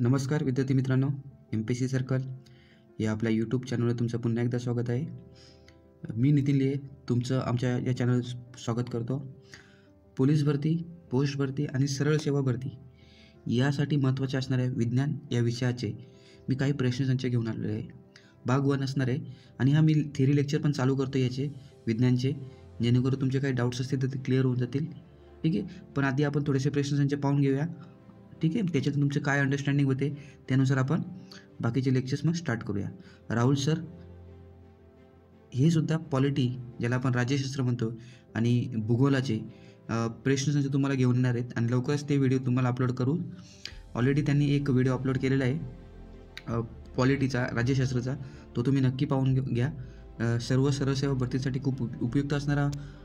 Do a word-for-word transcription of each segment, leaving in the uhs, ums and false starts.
नमस्कार विद्यार्थी मित्रांनो, M P S C circle या आपल्या यूट्यूब चॅनलवर तुमचं पुन्हा एकदा स्वागत आहे। मी नितीन लिये तुमचं आमच्या या चॅनल स्वागत करतो। पोलीस भरती, पोस्ट भरती आणि सरळ सेवा भरती यासाठी महत्त्वाचे असणाऱ्या विज्ञान या विषयाचे मी काही प्रश्नसंच घेऊन आलेलो आहे। भाग वन असणार आहे आणि हा मी थेरी लेक्चर पण चालू करतो याचे विज्ञानचे, जेणेकरून तुमचे काही डाऊट्स असतील तर ते क्लिअर होऊन जातील। ठीक आहे, पण आधी आपण थोडेसे प्रश्नसंच पाहून घेऊया। ठीक आहे, त्याच्यातून तुमचं काय अंडरस्टँडिंग होते त्यानुसार आपण बाकीचे लेक्चर्स मग स्टार्ट करूया। राहुल सर हे सुद्धा पॉलिटी, ज्याला आपण राज्यशास्त्र म्हणतो, आणि भूगोलाचे प्रश्नसंच तुम्हाला घेऊन येणार आहेत आणि लवकरच ते व्हिडिओ तुम्हाला अपलोड करू। ऑलरेडी त्यांनी एक व्हिडिओ अपलोड केलेला आहे पॉलिटीचा, राज्यशास्त्राचा, तो तुम्ही नक्की पाहून घ्या। सर्व सरळ सेवा भरतीसाठी खूप उपयुक्त असणारा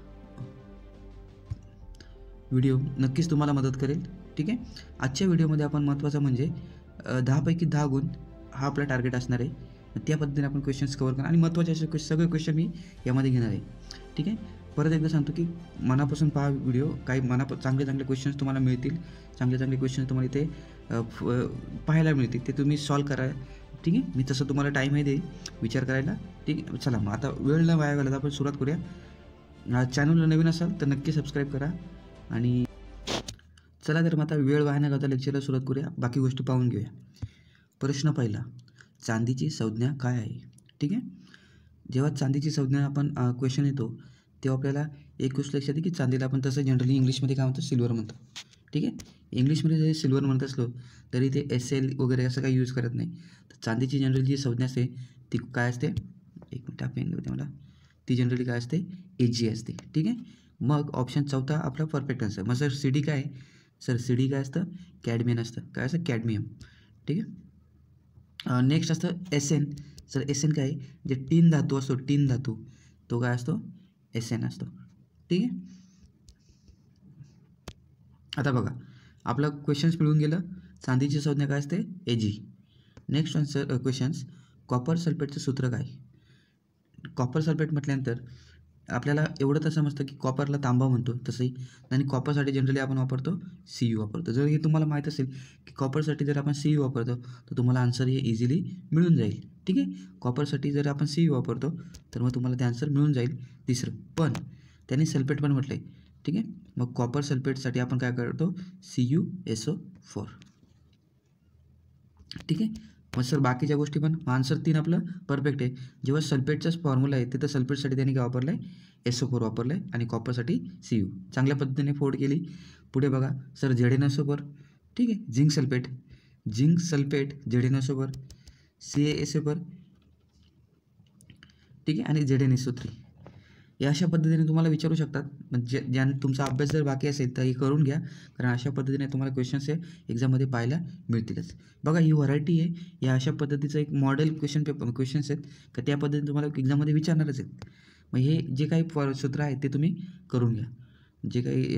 व्हिडिओ नक्कीच तुम्हाला मदत करेल। ठीक आहे, आजच्या व्हिडिओमध्ये आपण महत्त्वाचं म्हणजे दहापैकी दहा गुण हा आपला टार्गेट असणार आहे। त्या पद्धतीने आपण क्वेश्चन्स कव्हर करणार आणि महत्त्वाचे असे सगळे क्वेश्चन मी यामध्ये घेणार आहे। ठीक आहे, परत एकदा सांगतो की मनापासून पहा व्हिडिओ, काही मना चांगले चांगले क्वेश्चन्स तुम्हाला मिळतील, चांगले चांगले क्वेश्चन्स तुम्हाला इथे पाहायला मिळतील, ते तुम्ही सॉल्व करा। ठीक आहे, मी तसं तुम्हाला टाईमही देईल विचार करायला। ठीक आहे, चला मग आता वेळ न वाया घालवता आपण सुरुवात करूया। चॅनलला नवीन असाल तर नक्की सबस्क्राईब करा आणि चला तर मग आता वेळ वाया न घालवता लेक्चरला सुरुवात करूया, बाकी गोष्टी पाहून घेऊया। प्रश्न पहिला, चांदीची संज्ञा काय आहे? ठीक आहे, जेव्हा चांदीची संज्ञा आपण क्वेश्चन येतो तेव्हा आपल्याला एक गोष्ट लक्षात येते की चांदीला आपण तसं जनरली इंग्लिशमध्ये काय म्हणतो, सिल्वर म्हणतो। ठीक आहे, इंग्लिशमध्ये जरी सिल्वर म्हणत असलो तरी ते एस एल वगैरे असं काही यूज करत नाही। तर चांदीची जनरली जी संज्ञा असते ती काय असते, एक मिनिट पेन होते मला, ती जनरली काय असते, ए जी असते। ठीक आहे, मग ऑप्शन चौथा आपला परफेक्ट आन्सर। मग सर सी डी काय आहे? सर सी डी काय असतं, कॅडमियन असतं। काय असतं, कॅडमियम। ठीक आहे, नेक्स्ट असतं S N. Sir S N काय आहे, जे टीन धातू असतो, टीन धातू, तो काय असतो, एस एन असतो। ठीक आहे, आता बघा आपला क्वेश्चन्स मिळून गेलं। चांदीची संज्ञा काय असते, A G. Next answer questions, copper सल्फेटचं सूत्र काय? कॉपर सल्फेट म्हटल्यानंतर आपल्याला एवढं तर समजतं की कॉपरला तांबा म्हणतो तसंही, आणि कॉपरसाठी जनरली आपण वापरतो सी यू वापरतो। जर हे तुम्हाला माहीत असेल की कॉपरसाठी जर आपण सी यू वापरतो तर तुम्हाला आन्सर हे इझिली मिळून जाईल। ठीक आहे, कॉपरसाठी जर आपण सी यू वापरतो तर मग तुम्हाला ते आन्सर मिळून जाईल तिसरं, पण त्यांनी सल्फेट पण म्हटलं आहे। ठीक आहे, मग कॉपर सल्फेटसाठी आपण काय करतो, C U S O four. ठीक आहे, मग सर बाकीच्या गोष्टी पण, आन्सर तीन आपलं परफेक्ट आहे। जेव्हा सल्फेटचाच फॉर्म्युला आहे तिथं सल्फेटसाठी त्यांनी काय वापरलं आहे, एस ओ फोर वापरलं आहे आणि कॉपरसाठी सी यू। चांगल्या पद्धतीने फोड केली। पुढे बघा sir Z N S O four. ठीक आहे, zinc sulphate, zinc sulphate Z N S O four, C A S O four. ठीक आहे, आणि Z N S O three. या अशा पद्धतीने तुम्हाला विचारू शकतात, म्हणजे ज्या तुमचा अभ्यास जर बाकी असेल तर हे करून घ्या, कारण अशा पद्धतीने तुम्हाला क्वेश्चन्स हे एक्झाममध्ये पाहायला मिळतीलच। बघा ही व्हरायटी आहे, या अशा पद्धतीचं एक मॉडेल क्वेश्चन पेपर क्वेश्चन्स आहेत का त्या पद्धतीने तुम्हाला एक्झाममध्ये विचारणारच आहेत। मग हे जे काही सूत्र आहेत ते तुम्ही करून घ्या, जे काही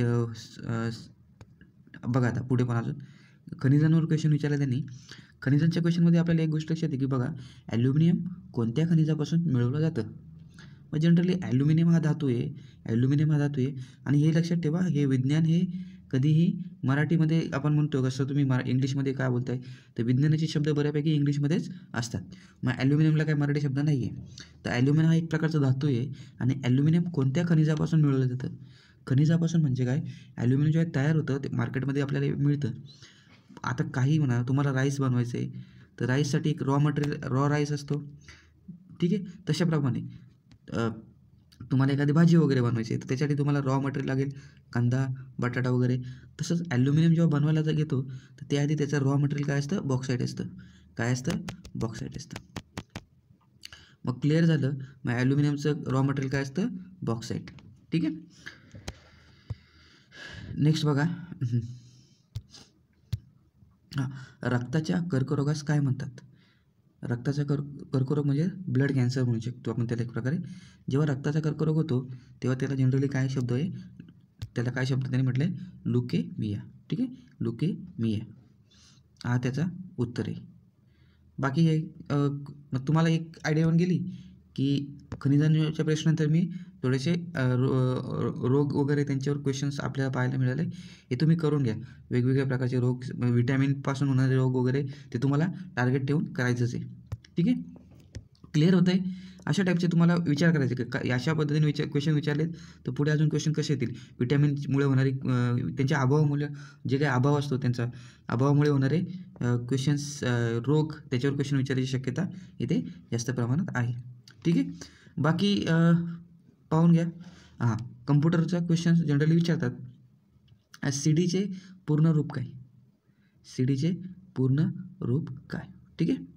बघा। आता पुढे पण अजून खनिजांवर क्वेश्चन विचारला त्यांनी। खनिजांच्या क्वेश्चनमध्ये आपल्याला एक गोष्ट लक्षात येते की बघा, ॲल्युमिनियम कोणत्या खनिजापासून मिळवलं जातं? मग जनरली ॲल्युमिनियम हा धातू आहे, ॲल्युमिनियम हा धातू आहे। आणि हे लक्षात ठेवा, हे विज्ञान हे कधीही मराठीमध्ये आपण म्हणतो, कसं तुम्ही मरा इंग्लिशमध्ये काय बोलताय तर विज्ञानाचे शब्द बऱ्यापैकी इंग्लिशमध्येच असतात। मग ॲल्युमिनियमला काही मराठी शब्द नाही आहे। तर ॲल्युमिनियम हा एक प्रकारचा धातू आहे आणि ॲल्युमिनियम कोणत्या खनिजापासून मिळवलं जातं? खनिजापासून म्हणजे काय, ॲल्युमिनियम जेव्हा तयार होतं ते मार्केटमध्ये आपल्याला मिळतं। आता काही म्हणा, तुम्हाला राईस बनवायचं आहे तर राईससाठी एक रॉ मटेरियल, रॉ राईस असतो। ठीक आहे, तशाप्रमाणे तुम्हाला एखादी भाजी वगैरे बनवायची आहे तर त्याच्यासाठी तुम्हाला रॉ मटेरियल लागेल, कांदा, बटाटा वगैरे। तसंच ॲल्युमिनियम जेव्हा बनवायला घेतो तर त्याआधी त्याचं रॉ मटेरियल काय असतं, बॉक्साईट असतं। काय असतं, बॉक्साईट असतं। मग क्लिअर झालं, मग ॲल्युमिनियमचं रॉ मटेरियल काय असतं, बॉक्साईट। ठीक आहे, नेक्स्ट बघा, हां, रक्ताच्या कर्करोगास काय म्हणतात? रक्ताचा कर कर्करोग म्हणजे ब्लड कॅन्सर म्हणू शकतो आपण त्याला एक प्रकारे। जेव्हा रक्ताचा कर्करोग होतो तेव्हा त्याला जनरली काय शब्द आहे, त्याला काय शब्द त्यांनी म्हटलं आहे, लुकेमिया। ठीक आहे, लुकेमिया हा त्याचा उत्तर आहे। बाकी हे मग तुम्हाला एक आयडिया येऊन गेली की खनिजांच्या प्रश्नानंतर मी थोडेसे रो रोग वगैरे त्यांच्यावर क्वेश्चन्स आपल्याला पाहायला मिळाले. हे तुम्ही करून घ्या. वेगवेगळ्या प्रकारचे रोग, विटॅमिनपासून होणारे रोग वगैरे ते तुम्हाला टार्गेट ठेवून करायचंच आहे. ठीक आहे, क्लिअर होतं आहे. अशा टाईपचे तुम्हाला विचार करायचे की का अशा पद्धतीने विचार क्वेश्चन विचारले तर पुढे अजून क्वेश्चन कसे येतील. विटॅमिनमुळे होणारी त्यांच्या अभावामुळे जे काही अभाव असतो त्यांचा अभावामुळे होणारे क्वेश्चन्स, रोग, त्याच्यावर क्वेश्चन विचारायची शक्यता इथे जास्त प्रमाणात आहे. ठीक आहे, बाकी पाहून घ्या. हां, कम्प्युटरचा क्वेश्चन जनरली विचारतात सी डीचे पूर्ण रूप काय. सी डीचे पूर्ण रूप काय. ठीक आहे,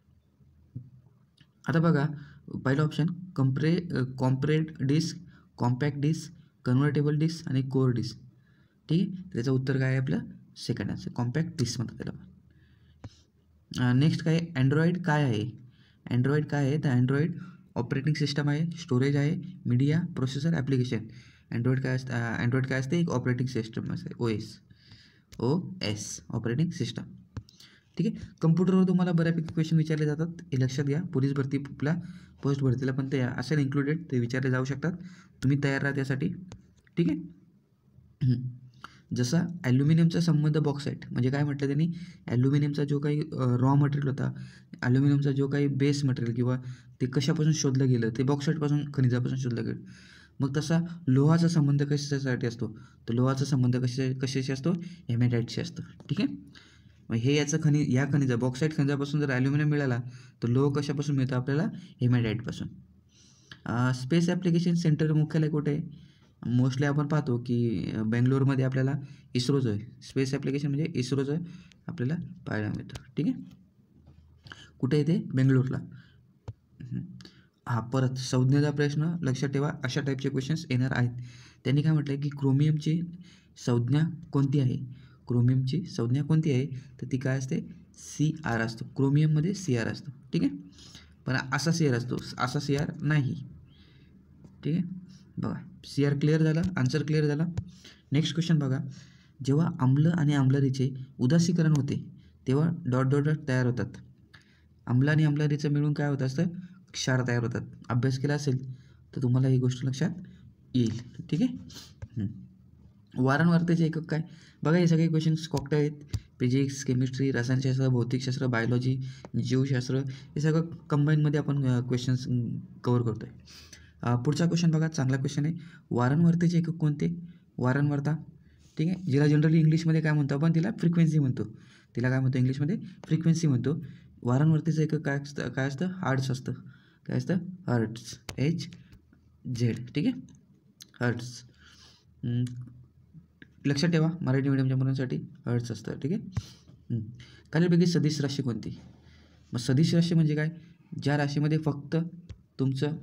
आता बघा पहिला ऑप्शन कम्प्रे compressed disc, compact disc, convertible disc आणि कोर डिस्क. ठीक आहे, त्याचं उत्तर काय आहे आपलं सेकंड आन्सर, कॉम्पॅक्ट डिस्क म्हणतात त्याला. नेक्स्ट काय अँड्रॉइड काय आहे. अँड्रॉइड काय आहे तर अँड्रॉइड ऑपरेटिंग सिस्टम आहे, स्टोरेज आहे, मीडिया, प्रोसेसर, ॲप्लिकेशन. अँड्रॉइड काय असतं, अँड्रॉइड काय असते एक ऑपरेटिंग सिस्टम असते, O S O S operating system. ठीक आहे, कम्प्युटरवर तुम्हाला बऱ्यापैकी क्वेश्चन विचारले जातात, हे लक्षात घ्या. पोलीस भरतीला, पोस्ट भरतीला पण ते असेल इन्क्लुडेड, ते विचारले जाऊ शकतात. तुम्ही तयार राहा त्यासाठी. ठीक आहे, जसा ॲल्युमिनियमचा संबंध बॉक्साईट म्हणजे काय म्हटलं त्यांनी, ॲल्युमिनियमचा जो काही रॉ मटेरियल होता, ॲल्युमिनियमचा जो काही बेस मटेरियल किंवा ते कशापासून शोधलं गेलं ते बॉक्साईटपासून, खनिजापासून शोधलं गेलं. मग तसा लोहाचा संबंध कशासाठी असतो तर लोहाचा संबंध कशा कशाशी असतो, हेमॅटाईटशी असतो. ठीक आहे, मग हे याचं खनिज, या खनिजा बॉक्साईट खनिजापासून जर ॲल्युमिनियम मिळाला तर लोह कशापासून मिळतं आपल्याला, हेमॅटाईटपासून. स्पेस ॲप्लिकेशन सेंटर मुख्यालय कुठे आहे, मोस्टली आपण पाहतो की बेंगलोरमध्ये आपल्याला इस्रोचं आहे. स्पेस ॲप्लिकेशन म्हणजे इस्रोचं आपल्याला पाहायला मिळतं. ठीक आहे, कुठे येते, बेंगलोरला. हा परत संज्ञेचा प्रश्न लक्षात ठेवा, अशा टाईपचे क्वेश्चन्स येणार आहेत. त्यांनी काय म्हटलं की क्रोमियमची संज्ञा कोणती आहे. क्रोमियमची संज्ञा कोणती आहे तर ती काय असते, सी आर असतो. क्रोमियममध्ये सी आर असतो. ठीक आहे, पण असा सी आर असतो, असा सी आर नाही. ठीक आहे, बघा सी आर क्लिअर झाला, आन्सर क्लिअर झाला. नेक्स्ट क्वेश्चन बघा, जेव्हा आम्ल आणि आम्लरीचे उदासीकरण होते तेव्हा डॉट डॉट डॉट तयार होतात. आम्ल आणि आम्लरीचं मिळून काय होत असतं, क्षार तयार होतात. अभ्यास केला असेल तर तुम्हाला ही गोष्ट लक्षात येईल. ठीक आहे, वारंवारतेचे एकक काय. बघा हे सगळे क्वेश्चन्स कॉकटे आहेत. फिजिक्स, केमिस्ट्री, रसायनशास्त्र, भौतिकशास्त्र, बायोलॉजी, जीवशास्त्र, हे सगळं कंबाईनमध्ये आपण क्वेश्चन्स कवर करतो आहे. पुढचा क्वेश्चन बघा, चांगला क्वेश्चन आहे. वारंवारतेचे एकक कोणते, वारंवारता. ठीक आहे, जिला जनरली इंग्लिशमध्ये काय म्हणतो आपण, तिला फ्रिक्वेन्सी म्हणतो. तिला काय म्हणतो इंग्लिशमध्ये, फ्रिक्वेन्सी म्हणतो. वारंवारतेचं एकक काय असतं, काय असतं, हर्ट्स असतं. काय असतं, हर्ट्स, एच झेड. ठीक आहे, हर्ट्स. लक्षात ठेवा, मराठी मीडियमच्या मुलांसाठी हर्ट्स असतं. ठीक आहे, खालीलपैकी सदिश राशी कोणती. मग सदिश राशी म्हणजे काय, ज्या राशीमध्ये फक्त तुमचं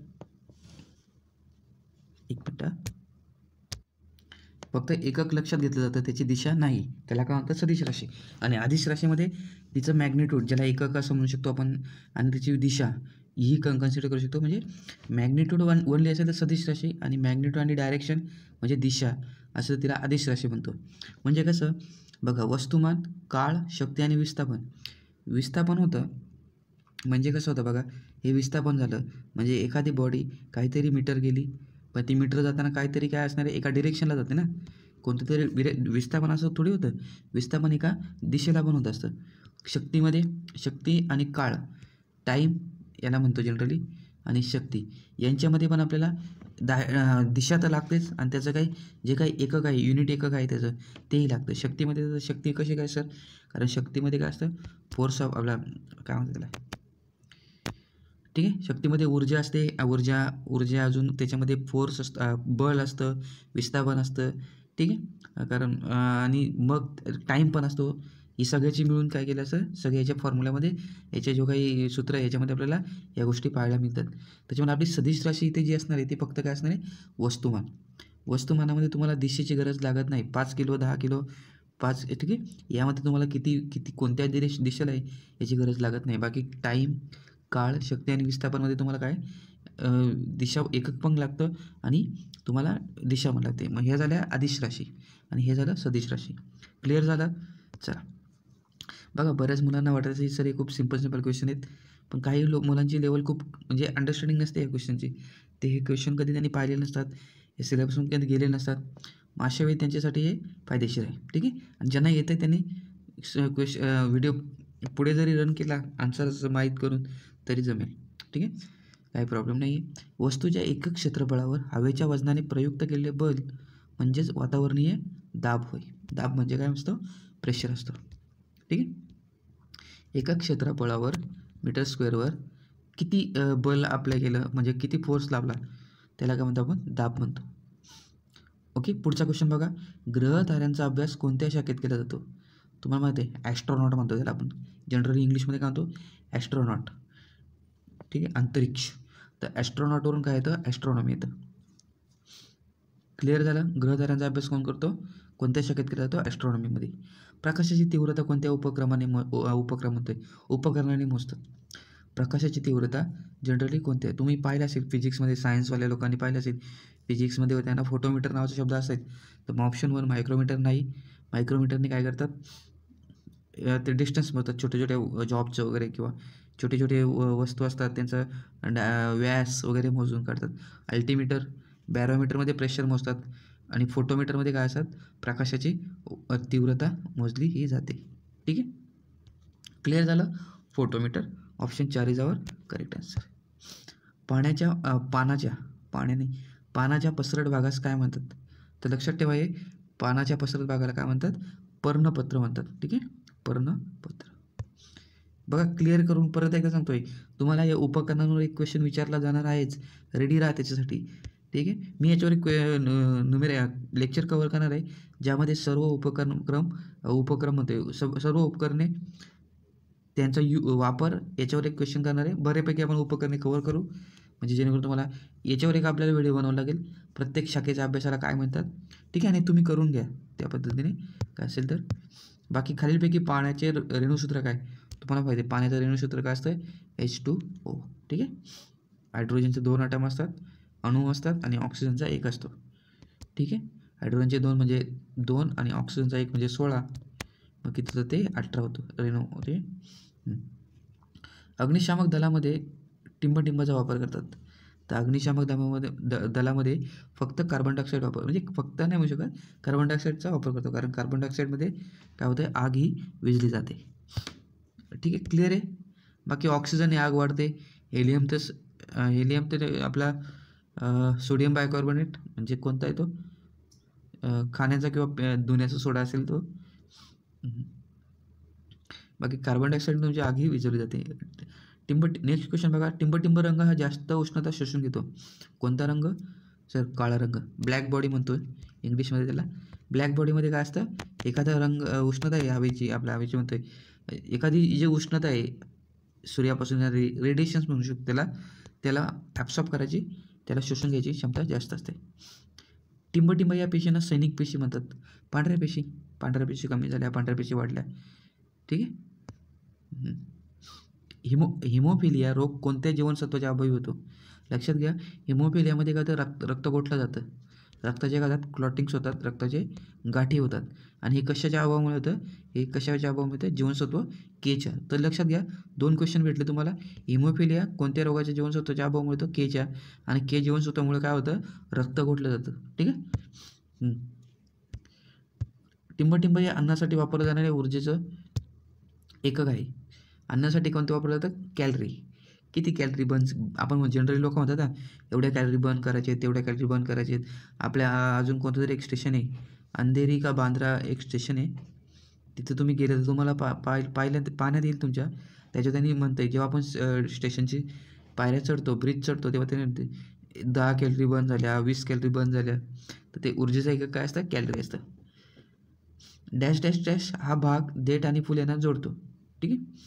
एक मिनटं फक्त एकक लक्षात घेतलं जातं, त्याची दिशा नाही, त्याला काय म्हणतात सदिश राशी. आणि अदिश राशीमध्ये तिचं मॅग्निट्यूड, ज्याला एकक असं म्हणू शकतो आपण, आणि त्याची दिशा ही कन कन्सिडर करू शकतो. म्हणजे मॅग्निट्यूड वन ओनली असेल तर सदिश राशी, आणि मॅग्निट्यूड आणि डायरेक्शन म्हणजे दिशा असं तिला अदिश राशी म्हणतो. म्हणजे कसं बघा, वस्तुमान, काळ, शक्ती आणि विस्थापन. विस्थापन होतं म्हणजे कसं होतं बघा, हे विस्थापन झालं म्हणजे एखादी बॉडी काहीतरी मीटर गेली, पण ती मीटर जाताना काहीतरी काय असणार आहे, एका डिरेक्शनला जाते ना. कोणतं तरी विरे विस्थापन असं थोडी होतं, विस्थापन एका दिशेला पण होत असतं. शक्तीमध्ये शक्ती आणि काळ, टाईम याला म्हणतो जनरली, आणि शक्ती यांच्यामध्ये पण आपल्याला दा दिशा तर लागतेच, आणि त्याचं काही जे काही एकक आहे, युनिट एकक आहे त्याचं, तेही लागतं. शक्तीमध्ये त्याचं शक्ती कशी काय सर, कारण शक्तीमध्ये काय असतं, फोर्स ऑफ आपला काय म्हणतात त्याला. ठीक आहे, शक्तीमध्ये ऊर्जा असते, ऊर्जा ऊर्जा अजून त्याच्यामध्ये फोर्स असतं, बळ असतं, विस्थापन असतं. ठीक आहे, कारण आणि मग टाईम पण असतो. ही सगळ्याची मिळून काय केलं असं, सगळ्याच्या फॉर्म्युल्यामध्ये याचे जो काही सूत्र आहे याच्यामध्ये आपल्याला या गोष्टी पाहायला मिळतात. त्याच्यामुळे आपली सदिश राशी इथे जी असणार आहे ती फक्त काय असणार आहे, वस्तुमान. वस्तुमानामध्ये तुम्हाला दिशेची गरज लागत नाही. पाच किलो, दहा किलो, पाच, ठीक आहे, यामध्ये तुम्हाला किती किती कोणत्या दिश दिशेला आहे याची गरज लागत नाही. बाकी टाईम, काळ, शक्ती आणि विस्थापनमध्ये तुम्हाला काय दिशा एकक पण लागतं आणि तुम्हाला दिशा पण लागते. मग ह्या झाल्या अदिश राशी आणि हे झालं सदिश राशी. क्लिअर झालं. चला बघा, बऱ्याच मुलांना वाटायचं सर हे खूप सिम्पल सिम्पल क्वेश्चन आहेत, पण काही लो मुलांची लेवल खूप म्हणजे अंडरस्टँडिंग नसते या क्वेश्चनची, ते हे क्वेश्चन कधी त्यांनी पाहिले नसतात, हे सिलेबसमधून कधी गेले नसतात. मग अशा वेळी त्यांच्यासाठी हे फायदेशीर आहे. ठीक आहे. आणि ज्यांना येतं आहे त्यांनी क्वेश व्हिडिओ पुढे जरी रन केला आन्सर्स माहीत करून तरी जमेल. ठीक आहे, काही प्रॉब्लेम नाही आहे. वस्तूच्या एकक क्षेत्रफळावर हवेच्या वजनाने प्रयुक्त केलेले बल म्हणजेच वातावरणीय दाब होय. दाब म्हणजे काय असतो? प्रेशर असतो. ठीक आहे. एकक क्षेत्रफळावर मीटर स्क्वेअरवर किती बल अप्लाय केलं म्हणजे किती फोर्स लावला त्याला काय म्हणतो आपण? दाब म्हणतो. ओके. पुढचा क्वेश्चन बघा. ग्रहताऱ्यांचा अभ्यास कोणत्या शाखेत केला जातो? तुम्हाला माहिती आहे ॲस्ट्रॉनॉट म्हणतो त्याला आपण, जनरली इंग्लिशमध्ये काय म्हणतो? ॲस्ट्रॉनॉट. ठीक आहे, अंतरिक्ष. तर ॲस्ट्रॉनॉटवरून काय येतं? ॲस्ट्रॉनॉमी येतं. क्लिअर झालं? ग्रहताऱ्यांचा अभ्यास कोण करतो? कोणत्या शाखेत केला जातो? ॲस्ट्रॉनॉमीमध्ये. प्रकाशाची तीव्रता कोणत्या उपक्रमाने मो उपक्रम म्हणतोय उपकरणाने मोजतात? प्रकाशाची तीव्रता जनरली कोणत्या? तुम्ही पाहिलं असेल फिजिक्समध्ये, सायन्सवाल्या लोकांनी पाहिलं असेल फिजिक्समध्ये त्यांना फोटोमीटर नावाचा शब्द असायचा. तर मग ऑप्शन वन मायक्रोमीटर नाही. मायक्रोमीटरने काय करतात? ते डिस्टन्स मोजतात, छोटे छोटे जॉबचं वगैरे किंवा छोटे छोटे वस्तू असतात त्यांचा व्यास वगैरे मोजून काढतात. अल्टीमीटर, बॅरोमीटरमध्ये प्रेशर मोजतात आणि फोटोमीटरमध्ये काय असतात? प्रकाशाची तीव्रता मोजली ही जाते. ठीक आहे, क्लिअर झालं? फोटोमीटर. ऑप्शन चार इज आवर करेक्ट आन्सर. पाण्याच्या पानाच्या पाण्याने पानाच्या पसरट भागास काय म्हणतात? तर लक्षात ठेवा हे पानाच्या पसरट भागाला काय म्हणतात? पर्णपत्र म्हणतात. ठीक आहे, पर्णपत्र. बघा क्लिअर करून परत एकदा सांगतोय तुम्हाला या उपकरणांवर एक क्वेश्चन विचारला जाणार आहेच, रेडी राहा त्याच्यासाठी. ठीक आहे, मी याच्यावर एक नुमेर लेक्चर कव्हर करणार आहे ज्यामध्ये सर्व उपकरण क्रम उपक्रम म्हणतोय सर्व उपकरणे त्यांचा यू वापर याच्यावर एक क्वेश्चन करणार आहे. बऱ्यापैकी आपण उपकरणे कव्हर करू म्हणजे जेणेकरून तुम्हाला याच्यावर एक आपल्याला व्हिडिओ बनवावा लागेल प्रत्येक शाखेच्या अभ्यासाला काय म्हणतात. ठीक आहे, आणि तुम्ही करून घ्या त्या पद्धतीने काय असेल तर. बाकी खालीलपैकी पाण्याचे रेणुसूत्र काय? तुम्हाला माहिती आहे पाण्याचं रेणुसूत्र काय असतं? H two O. ठीक आहे, हायड्रोजनचे दोन ॲटम असतात, अणू असतात आणि ऑक्सिजनचा एक असतो. ठीक आहे, हायड्रोजनचे दोन म्हणजे दोन आणि ऑक्सिजनचा एक म्हणजे सोळा, मग किती तर ते अठरा होतं रेणू होते. अग्निशामक दलामध्ये टिंबटिंबाचा वापर करतात. तर अग्निशामक दलामध्ये द दलामध्ये फक्त कार्बन डायऑक्साईड वापर म्हणजे फक्त नाही म्हणू शकत, कार्बन डायऑक्साईडचा वापर करतो कारण कार्बन डायऑक्साईडमध्ये काय होतं? आग ही विझली जाते. ठीक आहे, क्लिअर आहे? बाकी ऑक्सिजन आग वाढते. हेलियम तर हेलियम तर आपला सोडियम बायकार्बोनेट म्हणजे कोणता आहे तो? खाण्याचा किंवा धुण्याचा सोडा असेल तो. बाकी कार्बन डायऑक्साईड म्हणजे आग ही विझवली जाते. टिंब नेक्स्ट क्वेश्चन बघा. टिंबटिंब रंग हा जास्त उष्णता शोषून घेतो. कोणता रंग? सर काळा रंग. ब्लॅक बॉडी म्हणतो इंग्लिशमध्ये त्याला. ब्लॅक बॉडीमध्ये काय असतं? एखादा रंग उष्णता आहे हवेची, आपल्या हवेची म्हणतोय एखादी जी उष्णता आहे सूर्यापासून रे रेडिएशन्स म्हणू शकतो त्याला, त्याला ॲब्सॉर्ब करायची, त्याला शोषून घ्यायची क्षमता जास्त असते. टिंबटिंब या पेशींना सैनिक पेशी म्हणतात. पांढऱ्या पेशी पांढऱ्या पेशी कमी झाल्या, पांढऱ्या पेशी वाढल्या. ठीक आहे. हिमो हिमोफिलिया रोग कोणत्या जीवनसत्वाच्या अभावी होतो? लक्षात घ्या, हिमोफिलियामध्ये काय होतं? रक्त रक्त गोठलं जातं, रक्ताच्या गाठात क्लॉटिंग्स होतात, रक्ताचे गाठी होतात आणि हे कशाच्या अभावामुळे होतं? हे कशाच्या अभावामुळे होतं? जीवनसत्व केच्या. तर लक्षात घ्या, दोन क्वेश्चन भेटले तुम्हाला. हिमोफिलिया कोणत्या रोगाच्या जीवनसत्वाच्या अभावामुळे होतं? केच्या. आणि के जीवनसत्वामुळे काय होतं? रक्त गोठलं जातं. ठीक आहे. टिंबटिंब या अन्नासाठी वापरलं जाणाऱ्या ऊर्जेचं एकक आहे. अन्नासाठी कोणतं वापरलं जातं? कॅलरी. किती कॅलरी बर्न? आपण जनरली लोक म्हणतात ना एवढ्या कॅलरी बर्न करायचे आहेत, तेवढ्या कॅलरी बर्न करायचे आहेत. आपल्या अजून कोणतं तरी एक स्टेशन आहे, अंधेरी का बांद्रा एक स्टेशन आहे, तिथं तुम्ही गेलं तर तुम्हाला पा पाय पाहिल्या पाण्यात येईल तुमच्या. त्याच्यात त्यांनी म्हणतं आहे जेव्हा आपण स्टेशनची पायऱ्या चढतो, ब्रिज चढतो, तेव्हा ते म्हणते दहा कॅलरी बर्न झाल्या, वीस कॅलरी बर्न झाल्या. तर ते ऊर्जेचं एकक काय असतं? कॅलरी असतं. डॅश डॅश डॅश हा भाग देठ आणि फुल यांना जोडतो. ठीक आहे.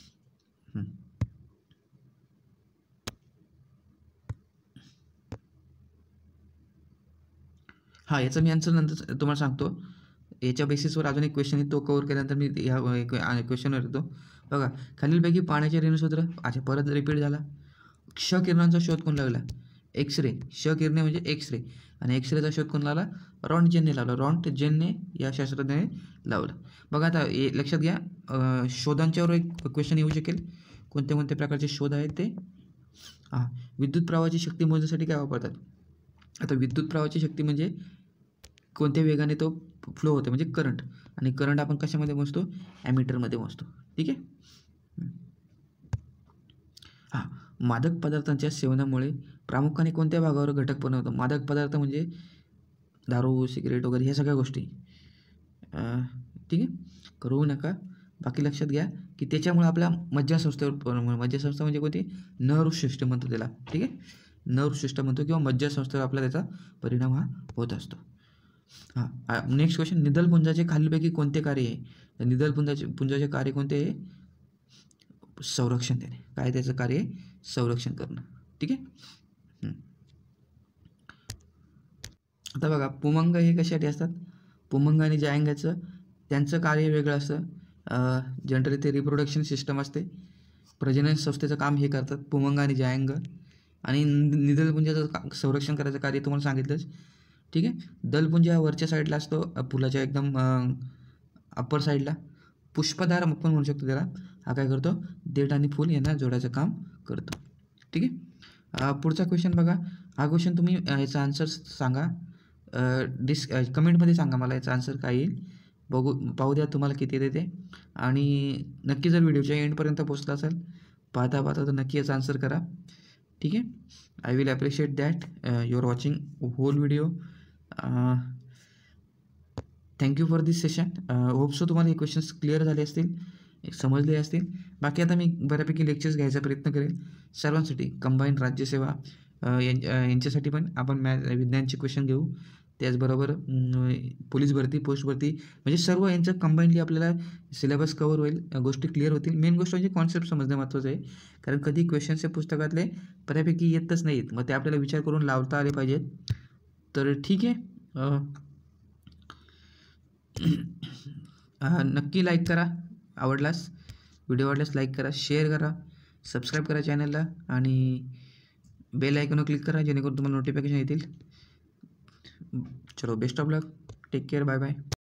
हां, याचा मी आन्सर नंतर तुम्हाला सांगतो. याच्या बेसिसवर अजून एक क्वेश्चन आहे, तो कव्हर केल्यानंतर मी ह्या क्वेश्चनवर येतो. बघा, खालीलपैकी पाण्याचे रेणुसूत्र. अच्छा, परत रिपीट झाला. क्ष किरणांचा शोध कोण लागला? X ray. क्ष किरणे म्हणजे एक्स रे आणि एक्स रेचा शोध कोण लावला? रॉन्टजेनने लावला. रॉन्टजेनने या शास्त्रज्ञाने लावला. बघा आता लक्षात घ्या, शोधांच्यावर एक क्वेश्चन येऊ शकेल. कोणत्या कोणत्या प्रकारचे शोध आहेत ते. हां, विद्युत प्रवाहाची शक्ती मोजण्यासाठी काय वापरतात. आता विद्युत प्रवाहाची शक्ती म्हणजे कोणत्या वेगाने तो फ्लो होतो म्हणजे करंट, आणि करंट आपण कशामध्ये मोजतो, ॲमीटरमध्ये मोजतो. ठीक आहे. हां, मादक पदार्थांच्या सेवनामुळे प्रामुख्याने कोणत्या भागावर घटक बनवतो. मादक पदार्थ म्हणजे दारू, सिगरेट वगैरे ह्या सगळ्या गोष्टी. ठीक आहे, करू नका. बाकी लक्षात घ्या की त्याच्यामुळे आपल्या मज्जासंस्थेवर, मज्जासंस्था म्हणजे कोणती, नर्व सिस्टम म्हणतो त्याला. ठीक आहे, नर्व सिस्टम म्हणतो किंवा मज्जासंस्थेवर आपला त्याचा परिणाम हा होत असतो. हां, नेक्स्ट क्वेश्चन, निदलपुंजाचे खालीलपैकी कोणते कार्य आहे. निदलपुंजाचे पुंजाचे कार्य कोणते आहे, संरक्षण देणे. काय त्याचं कार्य आहे, संरक्षण करणं. ठीक आहे. आता बघा, पुमंग हे कशासाठी असतात. पुमंग आणि जायंगाचं त्यांचं कार्य वेगळं असतं. जनरली ते रिप्रोडक्शन सिस्टम असते, प्रजनन संस्थेचं काम हे करतात पुमंग आणि जायंग. आणि निदलपुंजाचं का संरक्षण करायचं कार्य तुम्हाला सांगितलंच. ठीक आहे. दलपुंज हा वरच्या साईडला असतो, फुलाच्या एकदम अप्पर साईडला. पुष्पदार आपण म्हणू शकतो त्याला. हा काय करतो, देठ आणि फूल यांना जोडायचं काम करतो. ठीक आहे. पुढचा क्वेश्चन बघा. हा क्वेश्चन तुम्ही याचा आन्सर सांगा, डिस कमेंटमध्ये सांगा मला याचा आन्सर काय येईल. बघू पाहू द्या तुम्हाला किती येते ते. आणि नक्की जर व्हिडिओच्या एंडपर्यंत पोहोचला असेल पाहता पाहता तर नक्की याचा आन्सर करा. ठीक आहे. I will appreciate that you are watching whole video. Thank you for this session. Hope so तुम्हाला हे क्वेश्चन्स क्लिअर झाले असतील, समजले असतील. बाकी आता मी बऱ्यापैकी लेक्चर्स घ्यायचा प्रयत्न करेल सर्वांसाठी. कंबाईन राज्यसेवा यांच्यासाठी पण आपण मॅ विज्ञानचे क्वेश्चन घेऊ. त्याचबरोबर पोलीस भरती, पोस्ट भरती, म्हणजे सर्व यांचं कंबाईनली आपल्याला सिलेबस कवर होईल, गोष्टी क्लिअर होतील. मेन गोष्ट म्हणजे कॉन्सेप्ट समजणं महत्त्वाचं आहे. कारण कधी क्वेश्चन्स हे पुस्तकातले बऱ्यापैकी येतच नाहीत, मग ते आपल्याला विचार करून लावता आले पाहिजेत. तर ठीक आहे, नक्की लाईक करा आवडल्यास, व्हिडिओ आवडल्यास लाईक करा, शेअर करा, सबस्क्राईब करा चॅनलला आणि बेल आयकॉनवर क्लिक करा जेणेकरून तुम्हाला नोटिफिकेशन येतील. चलो, best of luck, take care, bye bye.